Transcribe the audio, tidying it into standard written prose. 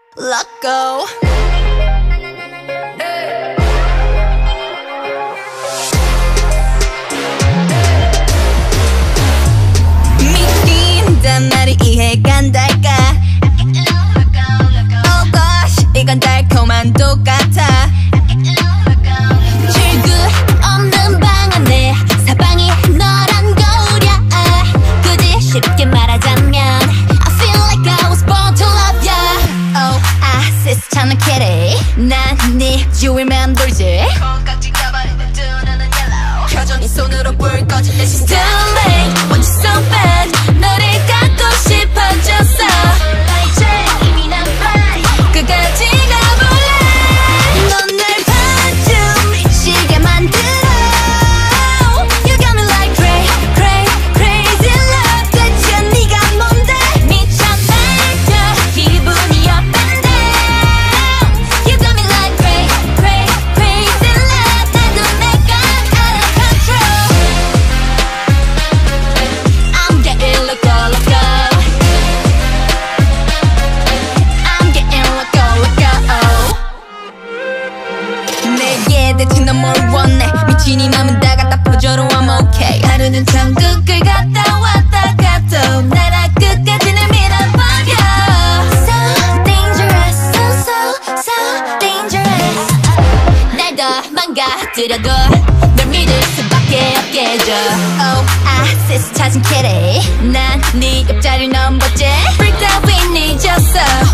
Loco. 미친단 말이 이해가 안 될까? Oh gosh, 이건 달콤한 똑같아. 출구 없는 방 안에 사방이 너란 거울이야. 굳이 쉽게 말하자면 I feel like I was born to love ya. Oh, 시스찮은 kitty. 난 네 주위만 돌지. 콩깍지 가버리는 두 눈은 yellow. 여전히 손으로 불 꺼진 내 시스템. Too late, want you so bad. 너를 갖고 싶어졌어. 이제 이미 난 fine. 끝까지 가볼래. 넌 날 반쯤 미치게 만들어. You got me like crazy love. 대체 네가 뭔데? 미쳐 날려 기분이 up and down. You got me like crazy love. 나도 내가 out of control. I'm getting loco. I'm getting loco. 내게 대체 넌 뭘 원해? 미친 이 맘은 다 갖다 퍼줘도 I'm okay. 하루는 천국을 갔다 왔다 가도 나라 끝까지 날 밀어버려. So dangerous, so dangerous. 날 더 망가뜨려도 널 믿을 수밖에 없게 해줘. Oh, 시스 찾은 kitty. 난 네 옆자리를 넘봤지. Freaked out we need you so.